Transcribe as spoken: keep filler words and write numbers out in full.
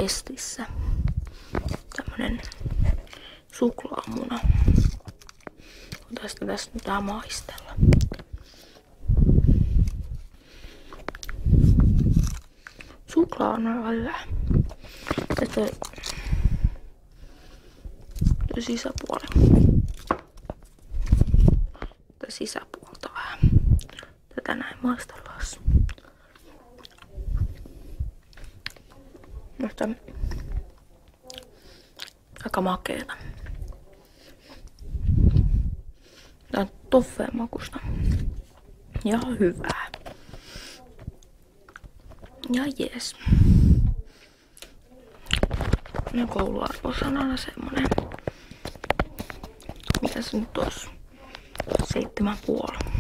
testissä. Tämmönen suklaamuna. Tästä tästä pitää maistella. Suklaa on aivan hyvä. Tästä tuo sisäpuoli. Tätä sisäpuolta vähän. Tätä näin maistellaan. Mutta aika makeeta. Tää on toffeen makusta. Ja hyvää. Ja jees. Ja kouluarvosanana semmonen. Mitä se nyt olisi? Seitsemän puoli.